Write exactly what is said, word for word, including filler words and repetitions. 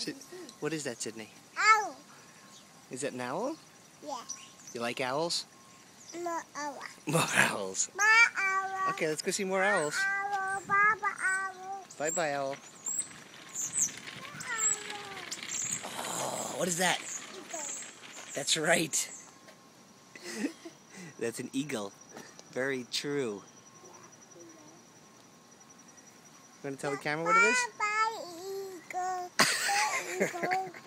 Sid- What is that, Sydney? Owl. Is that an owl? Yeah. You like owls? No owl. More owls. Ma owl. Okay, let's go see more owls. Owl. Baba owl. Bye-bye, owl. Owl. Oh, what is that? That's right. That's an eagle. Very true. You want to tell the camera what it is? Bye, eagle. Bye, eagle.